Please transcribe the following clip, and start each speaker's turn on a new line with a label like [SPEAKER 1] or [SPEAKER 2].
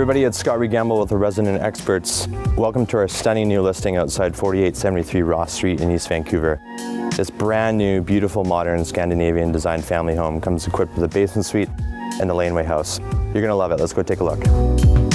[SPEAKER 1] everybody, it's Scott Regamble with the Resident Experts. Welcome to our stunning new listing outside 4873 Ross Street in East Vancouver. This brand new, beautiful, modern Scandinavian designed family home comes equipped with a basement suite and a laneway house. You're gonna love it. Let's go take a look.